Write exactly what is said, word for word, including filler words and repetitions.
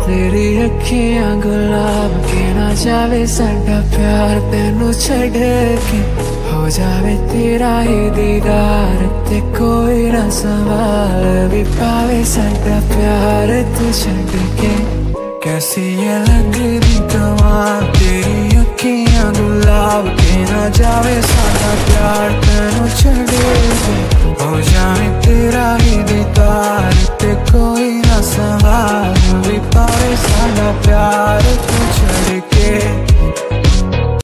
तेरी अखियां गुलाब के ना जावे साडा प्यार तेनू छड़ के हो जावे तेरा ही दीदार ते कोई ना संभाल भी पावे साडा प्यार तू छड़ के। कैसी ये लगदी कमाल तेरी अखियां गुलाब के ना जावे साडा प्यार तेनू छड़